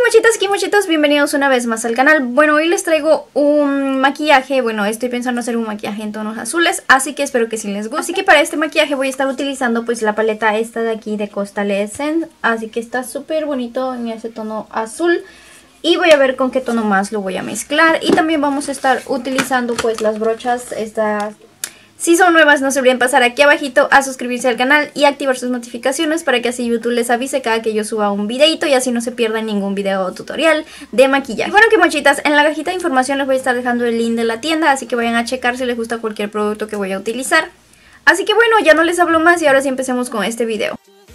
mochitas y mochitos, bienvenidos una vez más al canal. Bueno, hoy les traigo un maquillaje. Bueno, estoy pensando hacer un maquillaje en tonos azules, así que espero que sí les guste. Así que para este maquillaje voy a estar utilizando pues la paleta esta de aquí de Coastal Essence. Así que está súper bonito en ese tono azul. Y voy a ver con qué tono más lo voy a mezclar. Y también vamos a estar utilizando pues las brochas estas. Si son nuevas, no se olviden pasar aquí abajito a suscribirse al canal y activar sus notificaciones para que así YouTube les avise cada que yo suba un videito y así no se pierdan ningún video o tutorial de maquillaje. Y bueno, que mochitas, en la cajita de información les voy a estar dejando el link de la tienda, así que vayan a checar si les gusta cualquier producto que voy a utilizar. Así que bueno, ya no les hablo más y ahora sí empecemos con este video.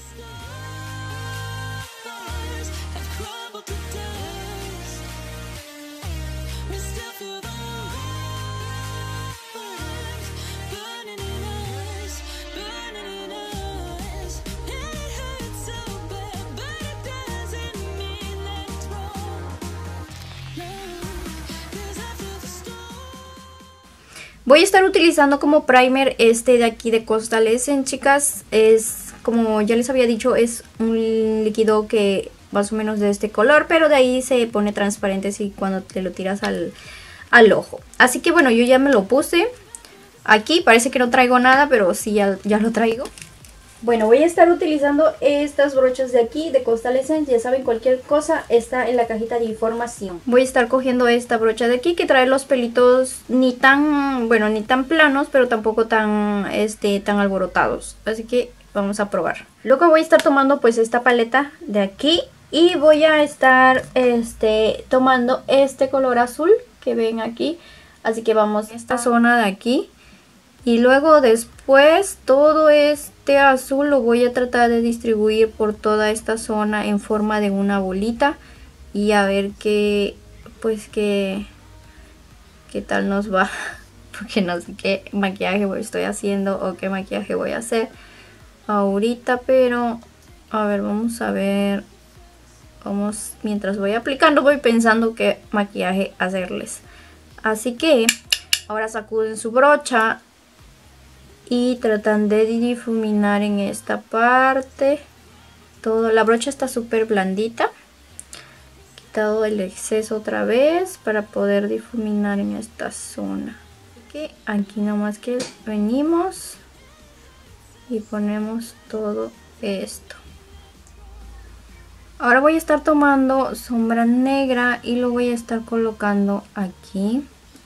Voy a estar utilizando como primer este de aquí de Coastal Essence, chicas. Es, como ya les había dicho, es un líquido que más o menos de este color, pero de ahí se pone transparente así cuando te lo tiras al ojo. Así que bueno, yo ya me lo puse aquí. Parece que no traigo nada, pero sí ya lo traigo. Bueno, voy a estar utilizando estas brochas de aquí de Coastal Essence. Ya saben, cualquier cosa está en la cajita de información. Voy a estar cogiendo esta brocha de aquí que trae los pelitos ni tan, bueno, ni tan planos, pero tampoco tan alborotados. Así que vamos a probar. Luego voy a estar tomando pues esta paleta de aquí y voy a estar tomando este color azul que ven aquí. Así que vamos a esta zona de aquí. Y luego después todo este azul lo voy a tratar de distribuir por toda esta zona en forma de una bolita. Y a ver qué tal nos va. Porque no sé qué maquillaje estoy haciendo o qué maquillaje voy a hacer ahorita. Pero a ver, vamos a ver. Mientras voy aplicando voy pensando qué maquillaje hacerles. Así que ahora sacuden su brocha. Y tratan de difuminar en esta parte. La brocha está súper blandita. He quitado el exceso otra vez para poder difuminar en esta zona. Así que aquí nomás que venimos y ponemos todo esto. Ahora voy a estar tomando sombra negra y lo voy a estar colocando aquí.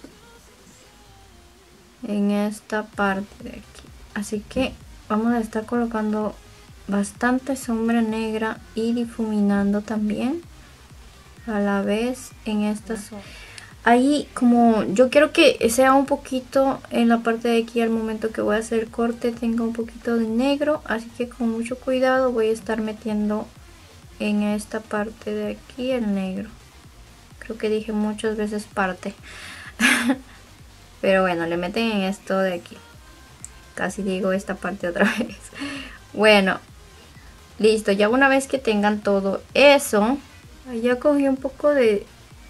En esta parte de aquí. Así que vamos a estar colocando bastante sombra negra y difuminando también a la vez en esta zona. Ahí, como yo quiero que sea un poquito en la parte de aquí, al momento que voy a hacer corte tenga un poquito de negro, así que con mucho cuidado voy a estar metiendo en esta parte de aquí el negro. Creo que dije muchas veces parte. Pero bueno, le meten en esto de aquí. Casi digo esta parte otra vez. Bueno, listo. Ya una vez que tengan todo eso, ya cogí un poco de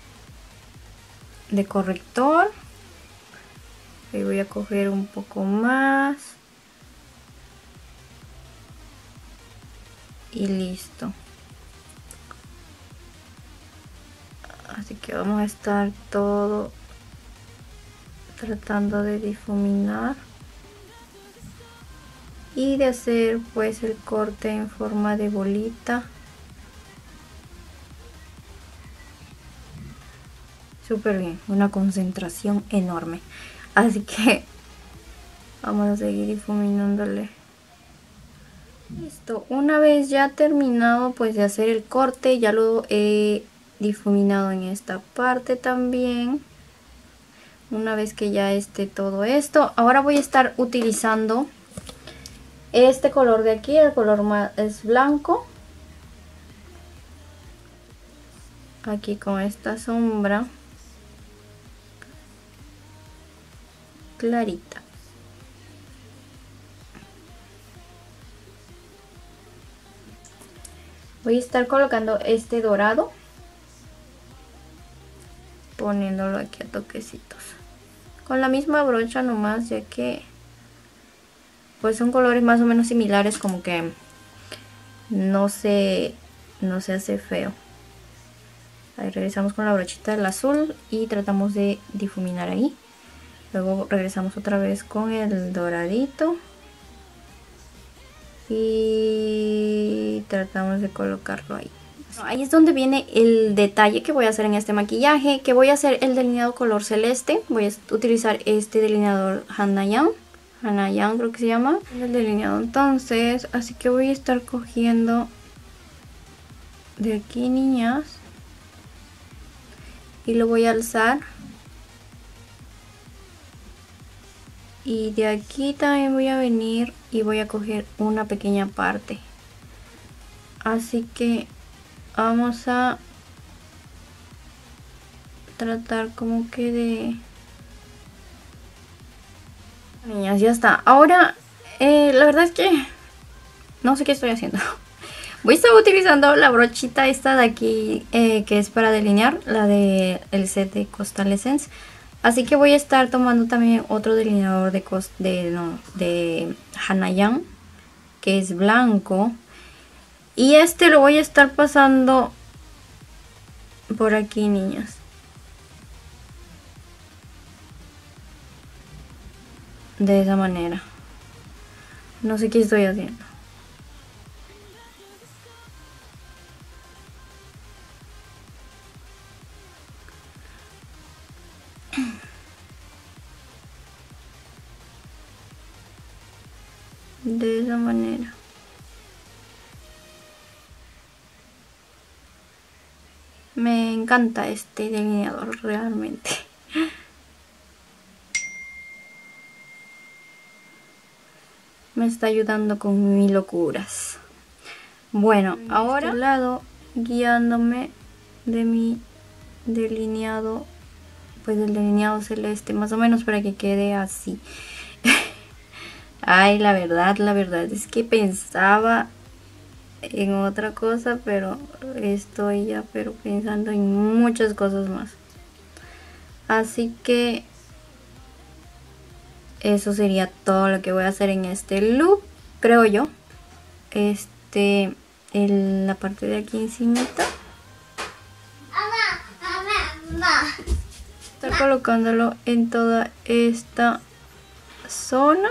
corrector. Y voy a coger un poco más. Y listo. Así que vamos a estar todo tratando de difuminar y de hacer pues el corte en forma de bolita. Súper bien, una concentración enorme. Así que vamos a seguir difuminándole. Listo, una vez ya terminado pues de hacer el corte, ya lo he difuminado en esta parte también. Una vez que ya esté todo esto, ahora voy a estar utilizando este color de aquí. El color más es blanco. Aquí con esta sombra clarita. Voy a estar colocando este dorado, poniéndolo aquí a toquecitos con la misma brocha nomás, ya que pues son colores más o menos similares, como que no se hace feo. Ahí regresamos con la brochita del azul y tratamos de difuminar ahí. Luego regresamos otra vez con el doradito y tratamos de colocarlo ahí. Ahí es donde viene el detalle que voy a hacer en este maquillaje, que voy a hacer el delineado color celeste. Voy a utilizar este delineador Hanayan creo que se llama el delineado. Entonces, así que voy a estar cogiendo de aquí, niñas, y lo voy a alzar. Y de aquí también voy a venir y voy a coger una pequeña parte. Así que vamos a tratar como que de... Niñas, ya está. Ahora, la verdad es que no sé qué estoy haciendo. Voy a estar utilizando la brochita esta de aquí, que es para delinear, la de el set de Coastal Essence. Así que voy a estar tomando también otro delineador de Hanayan, que es blanco. Y este lo voy a estar pasando por aquí, niñas. De esa manera. No sé qué estoy haciendo. De esa manera. Me encanta este delineador realmente. Me está ayudando con mis locuras. Bueno, ahora este lado, guiándome de mi delineado, pues del delineado celeste, más o menos para que quede así. Ay, la verdad es que pensaba en otra cosa, pero estoy ya pensando en muchas cosas más. Así que eso sería todo lo que voy a hacer en este look, creo yo. La parte de aquí encimita. Estar colocándolo en toda esta zona.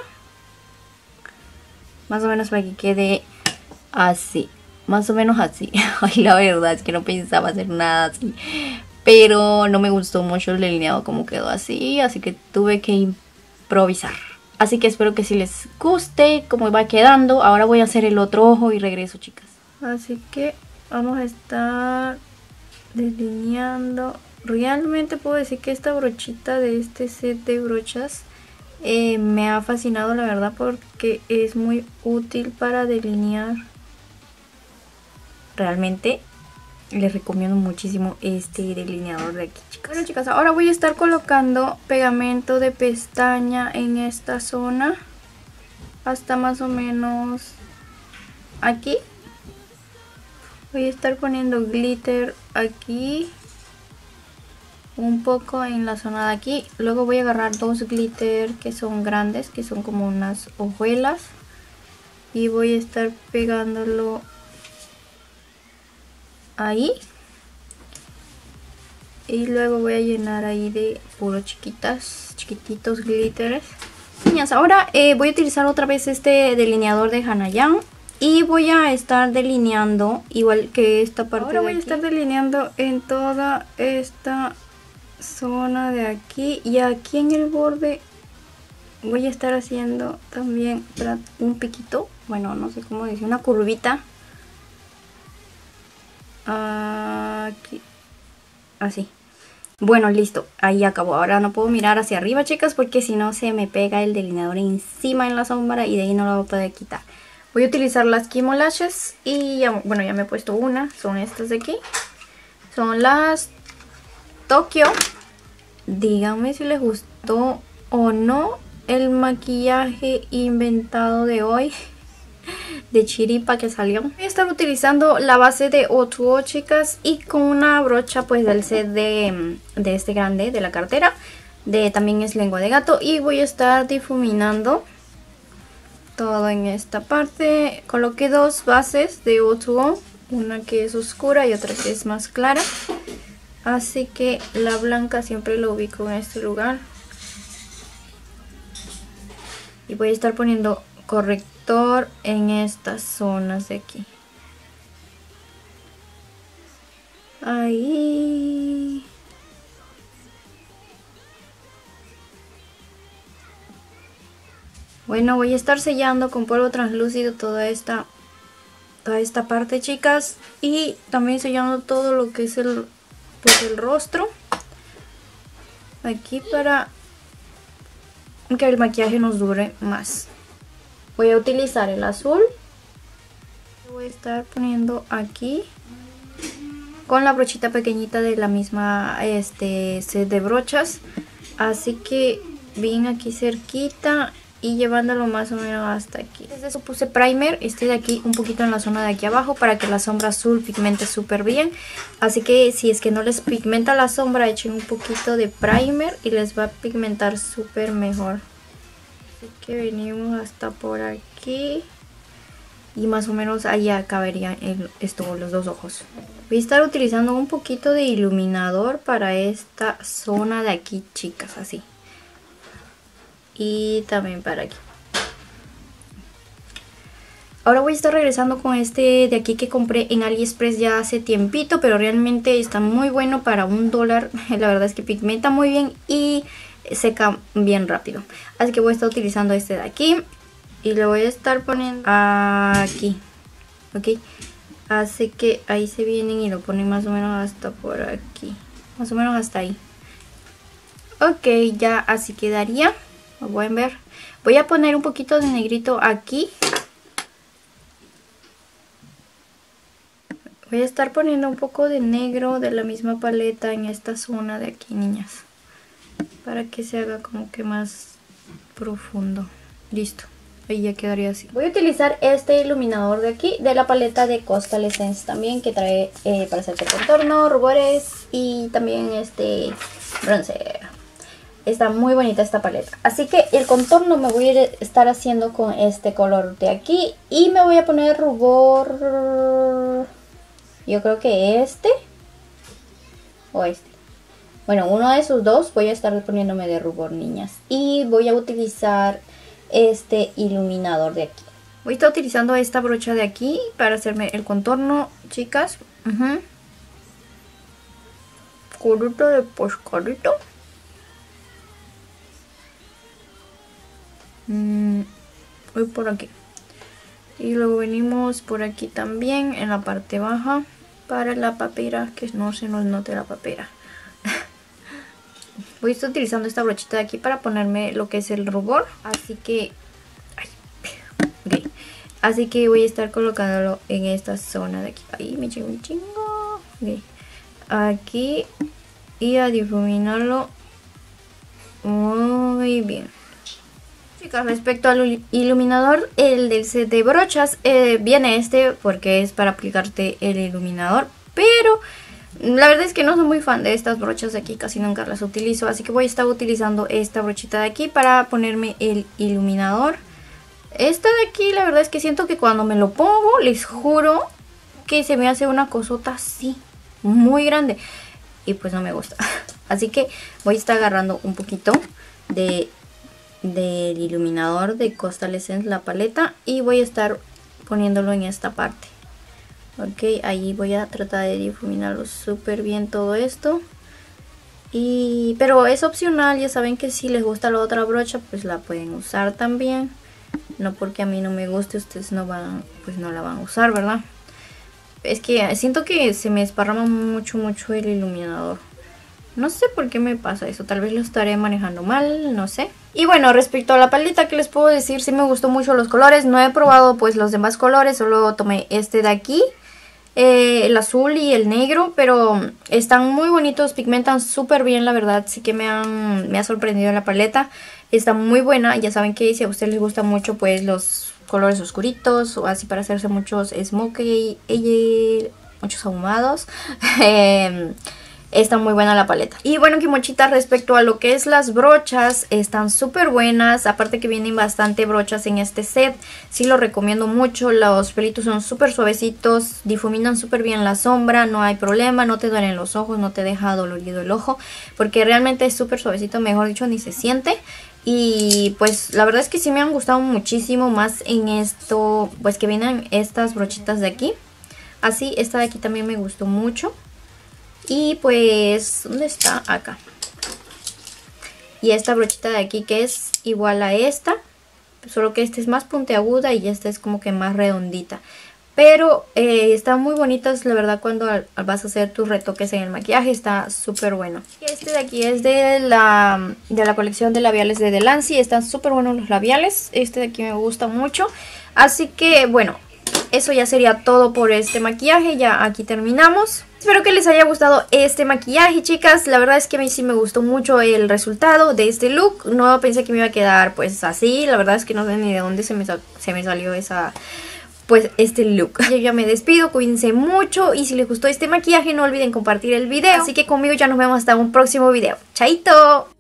Más o menos para que quede así. Más o menos así. Ay, la verdad es que no pensaba hacer nada así. Pero no me gustó mucho el delineado como quedó así. Así que tuve que improvisar. Así que espero que si les guste cómo va quedando. Ahora voy a hacer el otro ojo y regreso, chicas. Así que vamos a estar delineando. Realmente puedo decir que esta brochita de este set de brochas me ha fascinado, la verdad, porque es muy útil para delinear. Realmente les recomiendo muchísimo este delineador de aquí, chicas. Bueno, chicas, ahora voy a estar colocando pegamento de pestaña en esta zona hasta más o menos aquí. Voy a estar poniendo glitter aquí, un poco en la zona de aquí. Luego voy a agarrar dos glitter que son grandes, que son como unas hojuelas, y voy a estar pegándolo ahí. Y luego voy a llenar ahí de puro chiquititos glitters. Niñas, ahora voy a utilizar otra vez este delineador de Hanayan. Y voy a estar delineando igual que esta parte. Ahora voy a estar delineando en toda esta zona de aquí. Y aquí en el borde voy a estar haciendo también un piquito. Bueno, no sé cómo decir, una curvita. Aquí. Así. Bueno, listo. Ahí acabó. Ahora no puedo mirar hacia arriba, chicas, porque si no se me pega el delineador encima en la sombra y de ahí no lo voy a poder quitar. Voy a utilizar las Kimo Lashes y ya, bueno, ya me he puesto una. Son estas de aquí. Son las Tokyo. Díganme si les gustó o no el maquillaje inventado de hoy. De chiripa que salió. Voy a estar utilizando la base de O2O, chicas, y con una brocha pues del set de este grande de la cartera. También es lengua de gato. Y voy a estar difuminando todo en esta parte. Coloqué dos bases de O2O, una que es oscura y otra que es más clara. Así que la blanca siempre lo ubico en este lugar. Y voy a estar poniendo corrector en estas zonas de aquí. Ahí. Bueno, voy a estar sellando con polvo translúcido toda esta parte, chicas. Y también sellando todo lo que es el rostro. Aquí para que el maquillaje nos dure más. Voy a utilizar el azul. Voy a estar poniendo aquí con la brochita pequeñita de la misma set de brochas. Así que bien aquí cerquita y llevándolo más o menos hasta aquí. Desde eso puse primer, de aquí un poquito en la zona de aquí abajo para que la sombra azul pigmente súper bien. Así que si es que no les pigmenta la sombra, echen un poquito de primer y les va a pigmentar súper mejor. Así que venimos hasta por aquí y más o menos ahí acabarían los dos ojos. Voy a estar utilizando un poquito de iluminador para esta zona de aquí, chicas, así. Y también para aquí. Ahora voy a estar regresando con este de aquí que compré en AliExpress ya hace tiempito, pero realmente está muy bueno para $1. La verdad es que pigmenta muy bien y seca bien rápido. Así que voy a estar utilizando este de aquí y lo voy a estar poniendo aquí. Ok. Así que ahí se vienen y lo ponen más o menos hasta por aquí. Más o menos hasta ahí. Ok, ya así quedaría. Lo pueden ver. Voy a poner un poquito de negrito aquí. Voy a estar poniendo un poco de negro de la misma paleta en esta zona de aquí, niñas. Para que se haga como que más profundo. Listo. Ahí ya quedaría así. Voy a utilizar este iluminador de aquí, de la paleta de Coastal Essence también, que trae para hacer el contorno, rubores y también bronce. Está muy bonita esta paleta. Así que el contorno me voy a estar haciendo con este color de aquí. Y me voy a poner rubor. Yo creo que o este. Bueno, uno de esos dos voy a estar poniéndome de rubor, niñas. Y voy a utilizar este iluminador de aquí. Voy a estar utilizando esta brocha de aquí para hacerme el contorno, chicas. Curito de pescadito. Voy por aquí. Y luego venimos por aquí también en la parte baja para la papera, que no se nos note la papera. Voy a estar utilizando esta brochita de aquí para ponerme lo que es el rubor. Así que así que voy a estar colocándolo en esta zona de aquí. Ahí me chingo, okay. Aquí y a difuminarlo muy bien. Chicas, respecto al iluminador, el del set de brochas, viene porque es para aplicarte el iluminador, pero la verdad es que no soy muy fan de estas brochas de aquí, casi nunca las utilizo, así que voy a estar utilizando esta brochita de aquí para ponerme el iluminador. Esta de aquí, la verdad es que siento que cuando me lo pongo, les juro que se me hace una cosota así, muy grande, y pues no me gusta. Así que voy a estar agarrando un poquito del iluminador de Coastal Essence, la paleta, y voy a estar poniéndolo en esta parte. Ok, ahí voy a tratar de difuminarlo súper bien todo esto. Pero es opcional, ya saben que si les gusta la otra brocha, pues la pueden usar también. No porque a mí no me guste, ustedes no la van a usar, ¿verdad? Es que siento que se me esparrama mucho el iluminador. No sé por qué me pasa eso, tal vez lo estaré manejando mal, no sé. Y bueno, respecto a la paleta, ¿qué les puedo decir? Sí me gustó mucho los colores, no he probado pues los demás colores, solo tomé este de aquí, el azul y el negro, pero están muy bonitos, pigmentan súper bien, la verdad, sí que me ha sorprendido la paleta, está muy buena. Ya saben que si a ustedes les gustan mucho pues los colores oscuritos o así para hacerse muchos smokey, muchos ahumados, está muy buena la paleta. Y bueno, Kimochita, respecto a lo que es las brochas, están súper buenas. Aparte que vienen bastante brochas en este set, sí lo recomiendo mucho. Los pelitos son súper suavecitos, difuminan súper bien la sombra, no hay problema, no te duelen los ojos, no te deja dolorido el ojo, porque realmente es súper suavecito, mejor dicho, ni se siente. Y pues la verdad es que sí me han gustado muchísimo más en esto, pues que vienen estas brochitas de aquí. Así, esta de aquí también me gustó mucho. Y pues, ¿dónde está? Acá. Y esta brochita de aquí que es igual a esta, solo que esta es más puntiaguda y esta es como que más redondita. Pero están muy bonitas, la verdad, cuando vas a hacer tus retoques en el maquillaje. Está súper bueno. Este de aquí es de la colección de labiales de Delancey. Están súper buenos los labiales. Este de aquí me gusta mucho. Así que, bueno, eso ya sería todo por este maquillaje. Ya aquí terminamos. Espero que les haya gustado este maquillaje, chicas. La verdad es que a mí sí me gustó mucho el resultado de este look. No pensé que me iba a quedar pues así. La verdad es que no sé ni de dónde se me salió este look. Yo ya me despido, cuídense mucho y si les gustó este maquillaje no olviden compartir el video. Así que conmigo ya nos vemos hasta un próximo video. ¡Chaito!